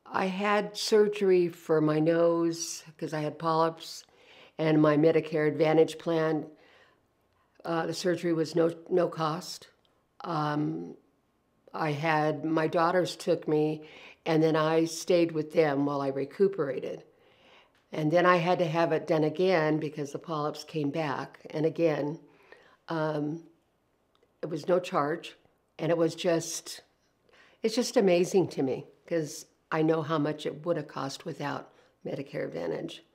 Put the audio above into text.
I had surgery for my nose because I had polyps, and my Medicare Advantage plan, the surgery was no cost. Um, I had my daughters took me, and then I stayed with them while I recuperated. And then I had to have it done again because the polyps came back. And again, um, it was no charge, and it's just amazing to me because I know how much it would have cost without Medicare Advantage.